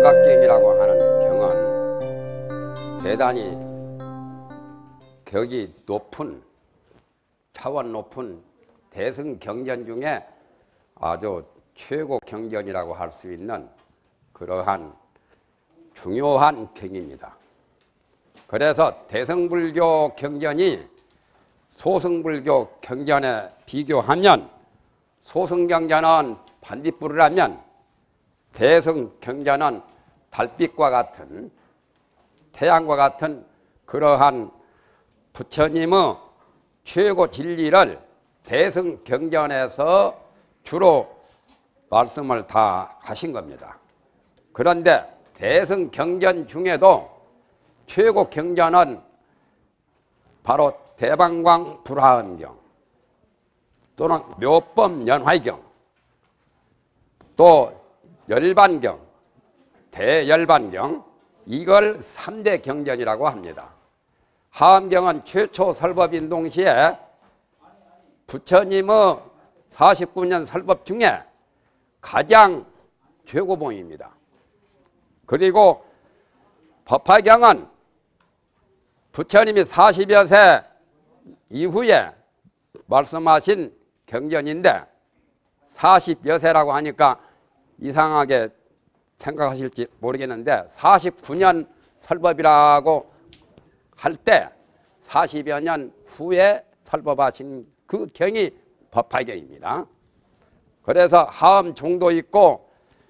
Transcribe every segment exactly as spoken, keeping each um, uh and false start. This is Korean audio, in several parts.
원각경이라고 하는 경은 대단히 격이 높은, 차원 높은 대승 경전 중에 아주 최고 경전이라고 할 수 있는 그러한 중요한 경입니다. 그래서 대승불교 경전이 소승불교 경전에 비교하면, 소승경전은 반딧불이라면 대승경전은 달빛과 같은, 태양과 같은 그러한 부처님의 최고 진리를 대승경전에서 주로 말씀을 다 하신 겁니다. 그런데 대승경전 중에도 최고 경전은 바로 대방광 불화엄경 또는 묘법연화경, 또 열반경, 대열반경, 이걸 삼 대 경전이라고 합니다. 하엄경은 최초 설법인 동시에 부처님의 사십구 년 설법 중에 가장 최고봉입니다. 그리고 법화경은 부처님이 사십여 세 이후에 말씀하신 경전인데, 사십여 세라고 하니까 이상하게 생각하실지 모르겠는데 사십구 년 설법이라고 할 때 사십여 년 후에 설법하신 그 경이 법화경입니다. 그래서 하엄종도 있고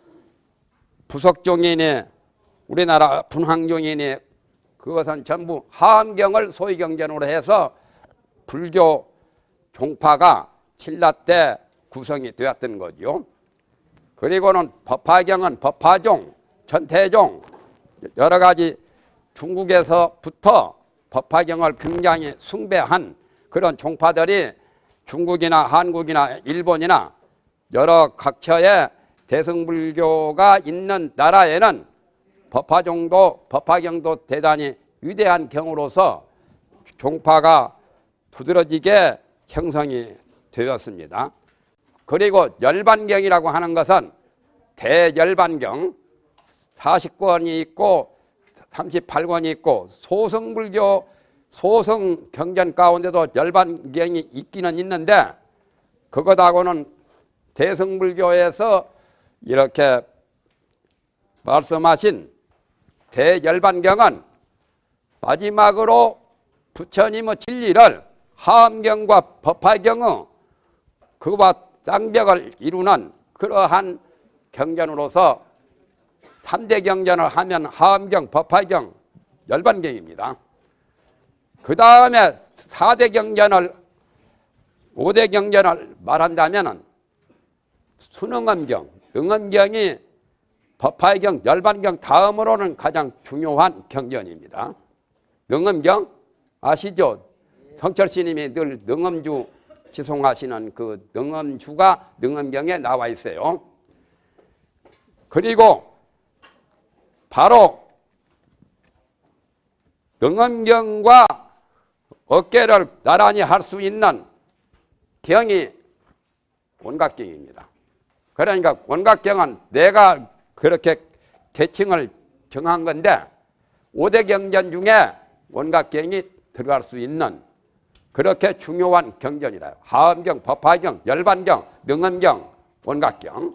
부석종이니 우리나라 분황종이니 그것은 전부 하엄경을 소위경전으로 해서 불교 종파가 신라 때 구성이 되었던 거죠. 그리고는 법화경은 법화종, 천태종, 여러 가지 중국에서부터 법화경을 굉장히 숭배한 그런 종파들이 중국이나 한국이나 일본이나 여러 각처에 대승불교가 있는 나라에는 법화종도, 법화경도 대단히 위대한 경으로서 종파가 두드러지게 형성이 되었습니다. 그리고 열반경이라고 하는 것은 대열반경 사십 권이 있고 삼십팔 권이 있고, 소승불교 소승경전 가운데도 열반경이 있기는 있는데, 그것하고는 대승불교에서 이렇게 말씀하신 대열반경은 마지막으로 부처님의 진리를 하엄경과 법화경의 그와 쌍벽을 이루는 그러한 경전으로서 삼 대 경전을 하면 하엄경, 법화경, 열반경입니다. 그 다음에 사 대 경전을, 오 대 경전을 말한다면 순응엄경, 응엄경이 법화경, 열반경 다음으로는 가장 중요한 경전입니다. 능엄경 아시죠? 성철 스님이 늘 능엄주 지송하시는 그 능엄주가 능엄경에 나와 있어요. 그리고 바로 능엄경과 어깨를 나란히 할 수 있는 경이 원각경입니다. 그러니까 원각경은 내가 그렇게 계층을 정한 건데 오 대 경전 중에 원각경이 들어갈 수 있는 그렇게 중요한 경전이라요. 하엄경, 법화경, 열반경, 능엄경, 원각경.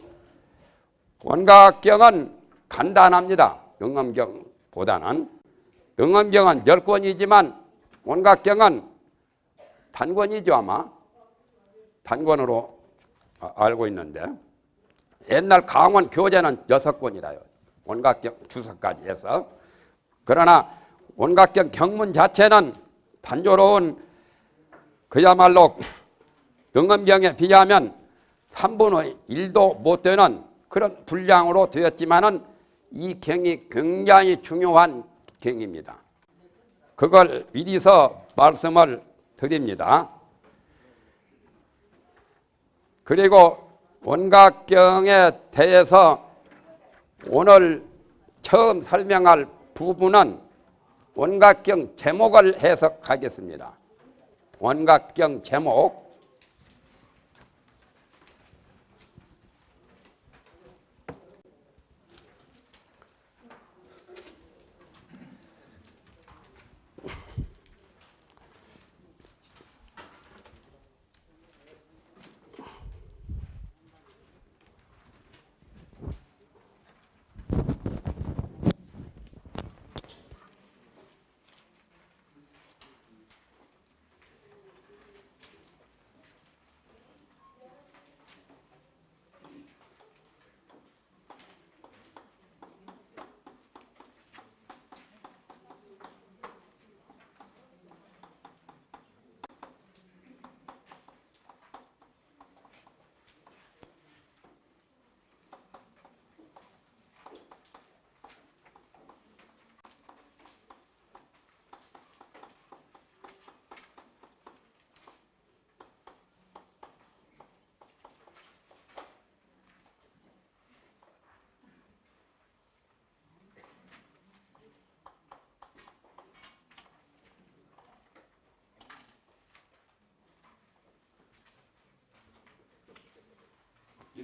원각경은 간단합니다. 능엄경보다는. 능엄경은 열 권이지만 원각경은 단권이죠, 아마. 단권으로 알고 있는데, 옛날 강원 교재는 여섯 권이라요. 원각경 주석까지 해서. 그러나 원각경 경문 자체는 단조로운, 그야말로 능엄경에 비하면 삼분의 일도 못 되는 그런 분량으로 되었지만은 이 경이 굉장히 중요한 경입니다. 그걸 미리서 말씀을 드립니다. 그리고 원각경에 대해서 오늘 처음 설명할 부분은 원각경 제목을 해석하겠습니다. 원각경 제목.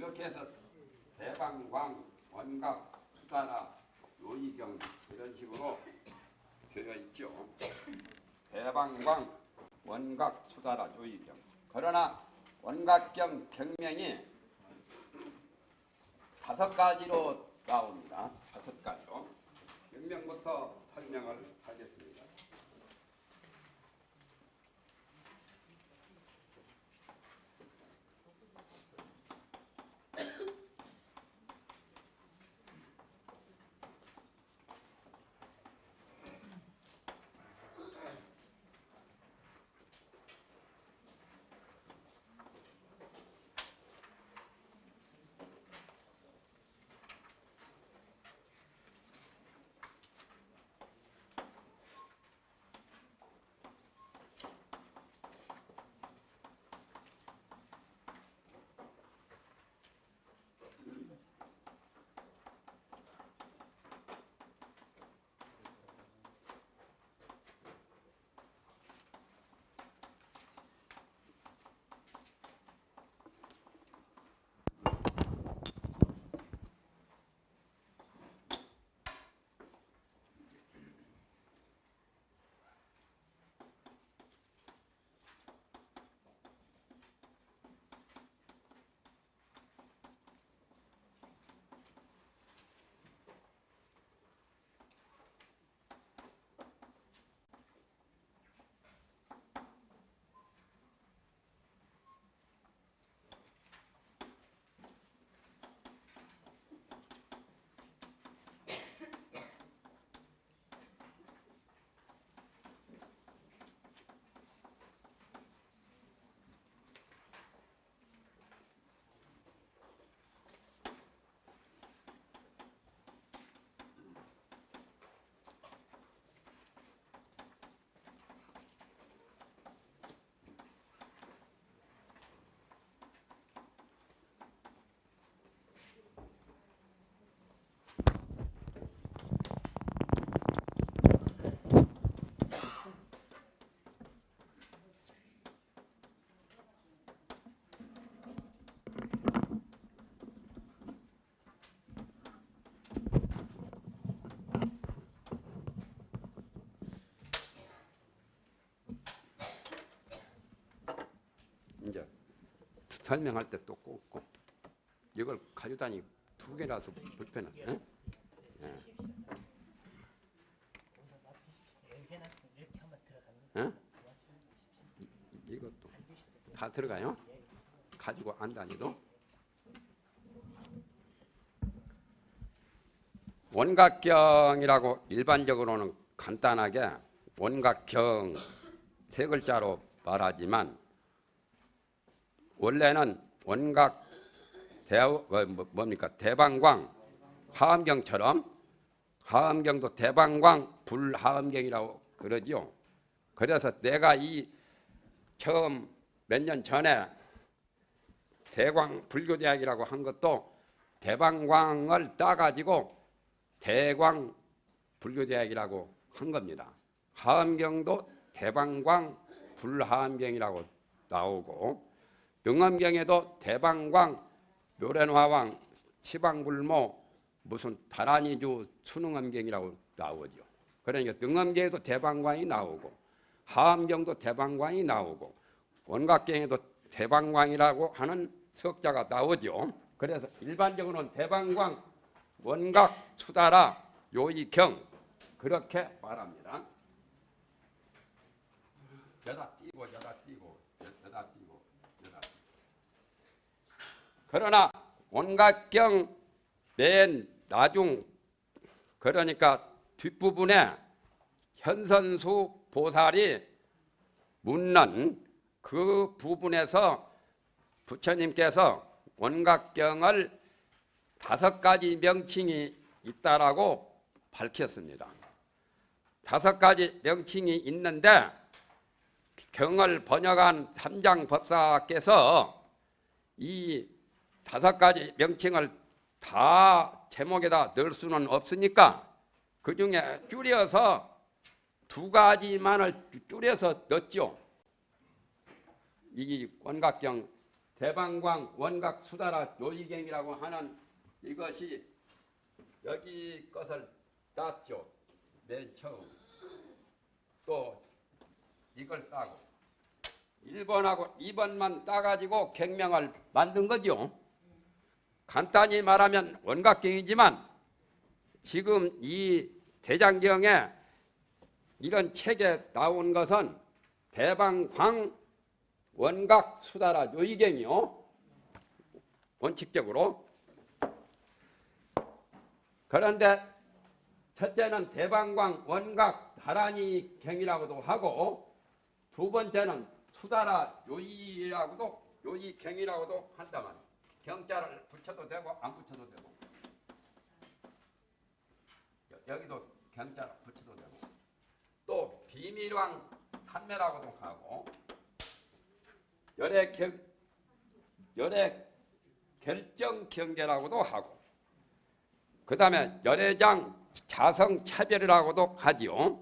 이렇게 해서 대방광, 원각, 수다라, 요이경 이런 식으로 되어 있죠. 대방광, 원각, 수다라, 요이경. 그러나 원각경 경명이 다섯 가지로 나옵니다. 다섯 가지로. 경명부터 설명을 하겠습니다. 이제 설명할 때 또 꼭 이걸 가져다니 두 개라서 불편해. 응? 예. 응? 이것도 다 들어가요? 가지고 안 다니도? 원각경이라고 일반적으로는 간단하게 원각경 세 글자로 말하지만 원래는 원각 대, 뭡니까? 대방광 하엄경처럼 하엄경도 대방광 불하엄경이라고 그러죠. 그래서 내가 이 처음 몇 년 전에 대광 불교대학이라고 한 것도 대방광을 따가지고 대광 불교대학이라고 한 겁니다. 하엄경도 대방광 불하엄경이라고 나오고 능엄경에도 대방광 묘련화왕 치방불모 무슨 다란이주 수능엄경이라고 나오죠. 그러니까 능엄경에도 대방광이 나오고 하엄경도 대방광이 나오고 원각경에도 대방광이라고 하는 석자가 나오죠. 그래서 일반적으로는 대방광, 원각, 수다라, 요이경 그렇게 말합니다. 여다 띄고 여다 띄고 여다 띄고 여다 띄고. 그러나 원각경 맨 나중 그러니까 뒷부분에 현선수 보살이 묻는 그 부분에서 부처님께서 원각경을 다섯 가지 명칭이 있다라고 밝혔습니다. 다섯 가지 명칭이 있는데 경을 번역한 삼장법사께서 이 다섯 가지 명칭을 다 제목에다 넣을 수는 없으니까 그 중에 줄여서 두 가지만을 줄여서 넣었죠. 이 원각경 대방광 원각 수다라 요이경이라고 하는 이것이 여기 것을 땄죠. 맨 처음. 또 이걸 따고 일 번하고 이 번만 따가지고 갱명을 만든 거죠. 간단히 말하면 원각경이지만 지금 이 대장경에 이런 책에 나온 것은 대방광 원각 수다라 요이경이요. 원칙적으로. 그런데 첫째는 대방광 원각 다란이 경이라고도 하고 두 번째는 수다라 요이라고도 요이경이라고도 한다만 경자를 붙여도 되고 안 붙여도 되고 여기도 경자를 붙여도 되고 또 비밀왕 산매라고도 하고 열애 경 열애 결정 경계라고도 하고 그 다음에 열애장 자성 차별이라고도 하지요.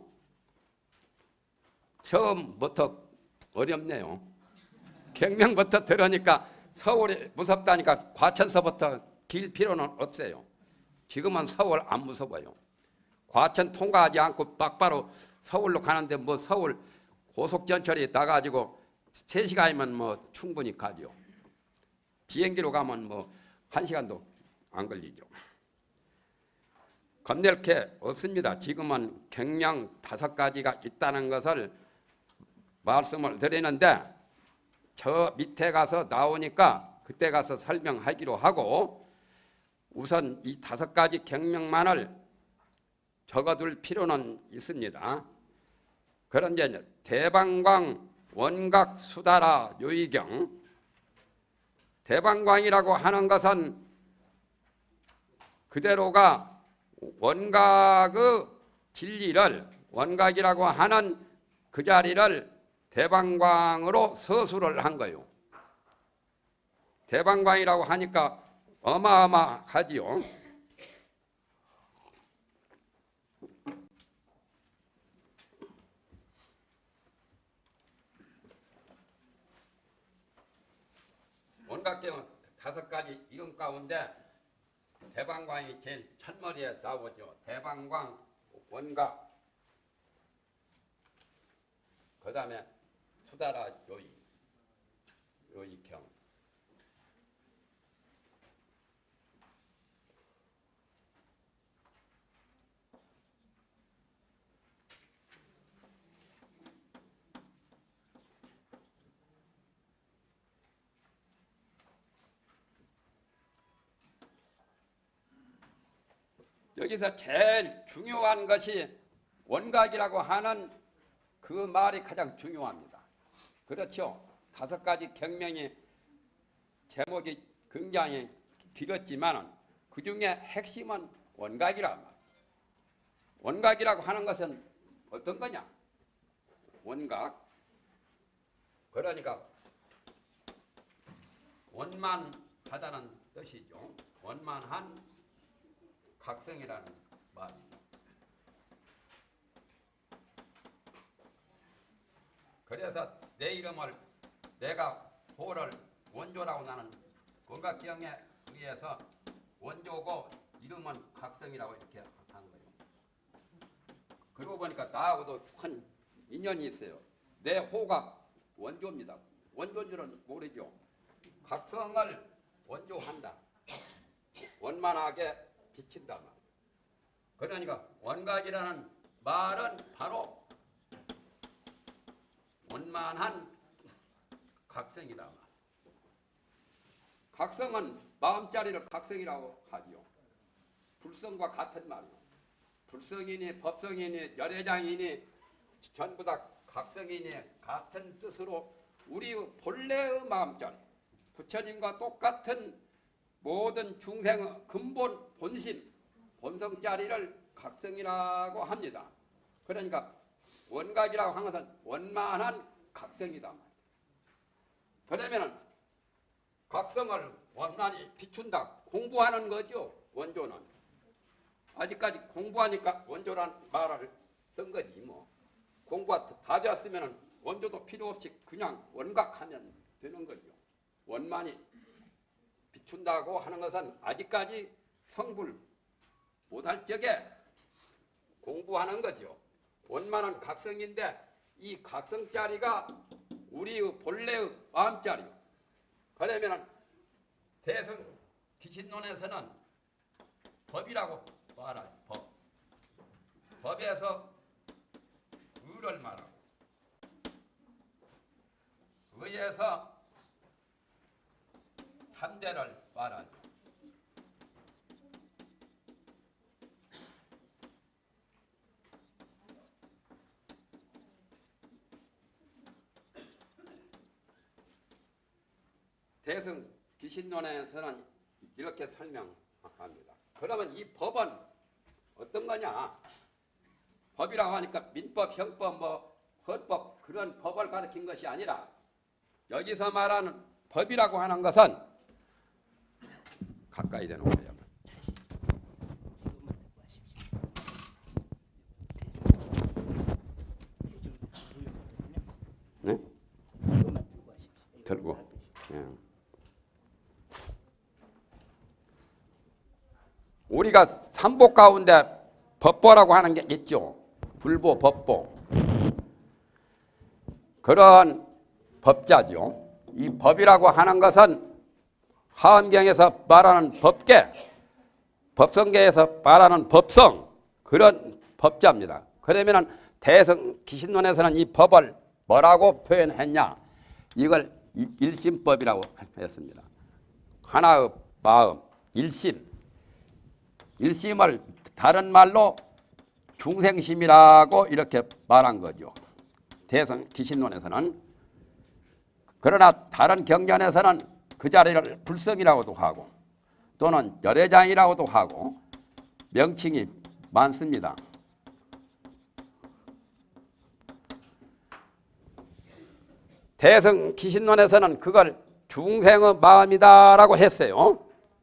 처음부터 어렵네요. 경명부터 들으니까 서울이 무섭다니까 과천서부터 길 필요는 없어요. 지금은 서울 안 무서워요. 과천 통과하지 않고 막바로 서울로 가는데 뭐 서울 고속전철이 나가지고 세 시간이면 뭐 충분히 가죠. 비행기로 가면 뭐 한 시간도 안 걸리죠. 겁낼 게 없습니다. 지금은 경량 다섯 가지가 있다는 것을 말씀을 드리는데 저 밑에 가서 나오니까 그때 가서 설명하기로 하고 우선 이 다섯 가지 경명만을 적어둘 필요는 있습니다. 그런데 대방광 원각 수다라 요이경 대방광이라고 하는 것은 그대로가 원각의 진리를 원각이라고 하는 그 자리를 대방광으로 서술을 한 거예요. 대방광이라고 하니까 어마어마하지요. 원각경은 다섯 가지 이름 가운데 대방광이 제일 첫머리에 나오죠. 대방광 원각 그 다음에 수다라 요이 요이경 여기서 제일 중요한 것이 원각이라고 하는 그 말이 가장 중요합니다. 그렇죠. 다섯 가지 경명이 제목이 굉장히 길었지만 그 중에 핵심은 원각이란 말. 원각이라고 하는 것은 어떤 거냐? 원각. 그러니까 원만하다는 뜻이죠. 원만한 각성이라는 말입니다. 그래서 내 이름을 내가 호를 원조라고 나는 원각경에 의해서 원조고 이름은 각성이라고 이렇게 한 거예요. 그러고 보니까 나하고도 큰 인연이 있어요. 내 호가 원조입니다. 원조인 줄은 모르죠. 각성을 원조한다. 원만하게 비친다 말. 그러니까 원각이라는 말은 바로 원만한 각성이다 말. 각성은 마음자리를 각성이라고 하지요. 불성과 같은 말이요. 불성이니 법성이니 열애장이니 전부 다 각성이니 같은 뜻으로 우리 본래의 마음자리 부처님과 똑같은 모든 중생의 근본 본심 본성자리를 각성이라고 합니다. 그러니까 원각이라고 하는 것은 원만한 각성이다. 그러면 각성을 원만히 비춘다. 공부하는 거죠. 원조는. 아직까지 공부하니까 원조란 말을 쓴 거지 뭐. 공부가 다 되었으면 원조도 필요 없이 그냥 원각하면 되는 거죠. 원만히 비춘다고 하는 것은 아직까지 성불 못할 적에 공부하는 거죠. 원만한 각성인데 이 각성자리가 우리의 본래의 마음자리. 그러면 대성 기신론에서는 법이라고 말하죠. 법. 법에서 의를 말하고 의에서 참대를 말하죠. 대승 기신론에서는 이렇게 설명합니다. 그러면 이 법은 어떤 거냐? 법이라고 하니까 민법, 형법, 뭐 헌법 그런 법을 가리킨 것이 아니라 여기서 말하는 법이라고 하는 것은 가까이 되는 거예요. 네? 들고. 예. 우리가 삼보 가운데 법보라고 하는 게 있죠. 불보, 법보. 그런 법자죠. 이 법이라고 하는 것은 하엄경에서 말하는 법계, 법성계에서 말하는 법성, 그런 법자입니다. 그러면 대성 기신론에서는 이 법을 뭐라고 표현했냐? 이걸 일심법이라고 했습니다. 하나의 마음, 일심. 일심을 다른 말로 중생심이라고 이렇게 말한 거죠. 대성 기신론에서는. 그러나 다른 경전에서는 그 자리를 불성이라고도 하고 또는 열애장이라고도 하고 명칭이 많습니다. 대성 기신론에서는 그걸 중생의 마음이다라고 했어요.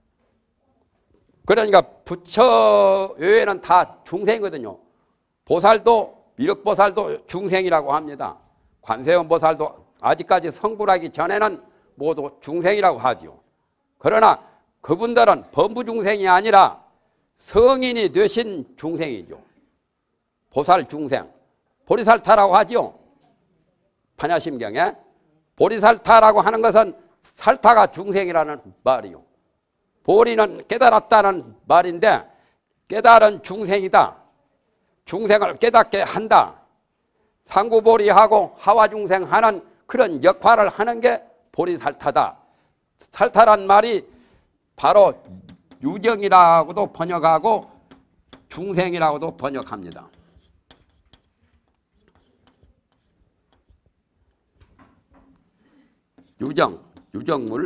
그러니까 부처 외에는 다 중생이거든요. 보살도 미륵보살도 중생이라고 합니다. 관세음 보살도 아직까지 성불하기 전에는 모두 중생이라고 하죠. 그러나 그분들은 범부중생이 아니라 성인이 되신 중생이죠. 보살 중생, 보리살타라고 하죠. 판야심경에 보리살타라고 하는 것은 살타가 중생이라는 말이요. 보리는 깨달았다는 말인데 깨달은 중생이다. 중생을 깨닫게 한다. 상구보리하고 하와중생하는 그런 역할을 하는 게 보리살타다. 살타란 말이 바로 유정이라고도 번역하고 중생이라고도 번역합니다. 유정, 유정물,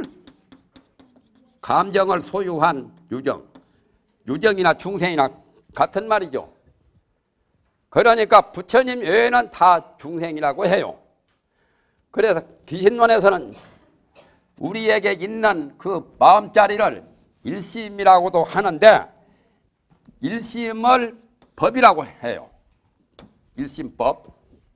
감정을 소유한 유정. 유정이나 중생이나 같은 말이죠. 그러니까 부처님 외에는 다 중생이라고 해요. 그래서 기신론에서는 우리에게 있는 그 마음자리를 일심이라고도 하는데 일심을 법이라고 해요. 일심법.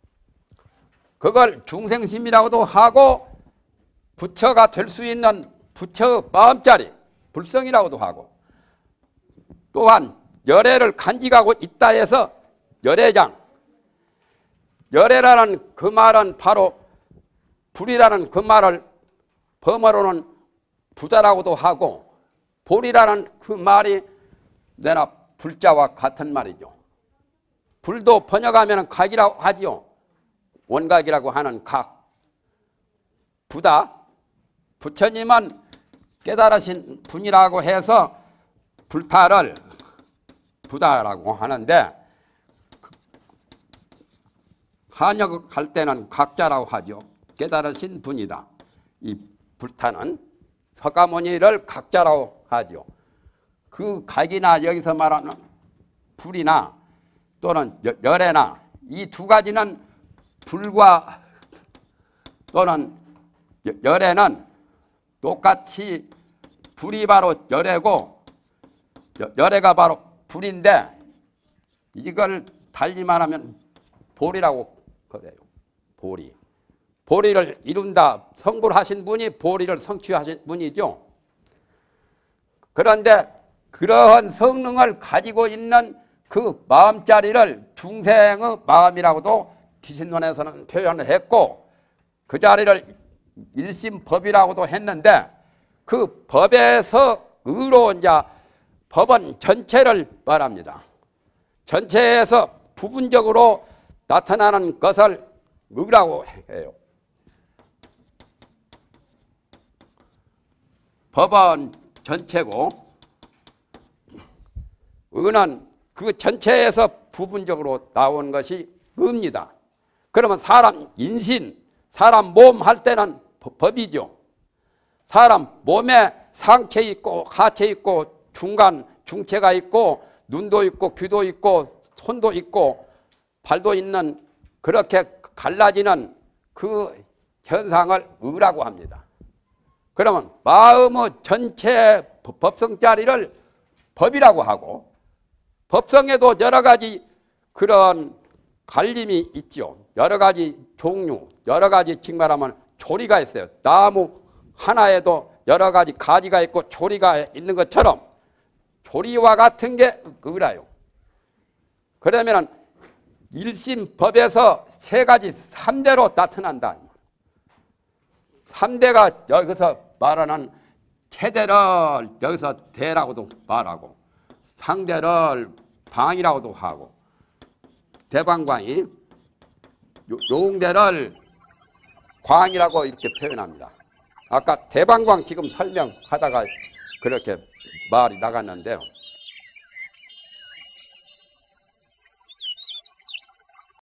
그걸 중생심이라고도 하고 부처가 될 수 있는 부처의 마음자리, 불성이라고도 하고 또한 열애를 간직하고 있다 해서 열애장. 열애라는 그 말은 바로 불이라는 그 말을 범어로는 부자라고도 하고 볼이라는 그 말이 내나 불자와 같은 말이죠. 불도 번역하면 각이라고 하지요. 원각이라고 하는 각. 부다. 부처님은 깨달으신 분이라고 해서 불타를 부다라고 하는데 한역할 때는 각자라고 하죠. 깨달으신 분이다. 이 불타는 석가모니를 각자라고 하죠. 그 각이나 여기서 말하는 불이나 또는 열애나 이 두 가지는 불과 또는 열애는 똑같이 불이 바로 열애고 열애가 바로 불인데 이걸 달리 말하면 볼이라고 그래요. 볼이. 보리를 이룬다. 성불하신 분이 보리를 성취하신 분이죠. 그런데 그러한 성능을 가지고 있는 그 마음자리를 중생의 마음이라고도 기신론에서는 표현을 했고, 그 자리를 일심법이라고도 했는데, 그 법에서 의로 이제 법은 전체를 말합니다. 전체에서 부분적으로 나타나는 것을 의라고 해요. 법은 전체고 의는 그 전체에서 부분적으로 나온 것이 의입니다. 그러면 사람 인신, 사람 몸 할 때는 법이죠. 사람 몸에 상체 있고 하체 있고 중간 중체가 있고 눈도 있고 귀도 있고 손도 있고 발도 있는, 그렇게 갈라지는 그 현상을 의라고 합니다. 그러면 마음의 전체 법성자리를 법이라고 하고, 법성에도 여러 가지 그런 갈림이 있죠. 여러 가지 종류, 여러 가지 즉 말하면 조리가 있어요. 나무 하나에도 여러 가지 가지가 있고 조리가 있는 것처럼 조리와 같은 게 의라요. 그러면 일심법에서 세 가지 삼 대로 나타난다. 삼 대가 여기서 말하는 체대를 여기서 대라고도 말하고, 상대를 방이라고도 하고, 대방광이 용대를 광이라고 이렇게 표현합니다. 아까 대방광 지금 설명하다가 그렇게 말이 나갔는데요.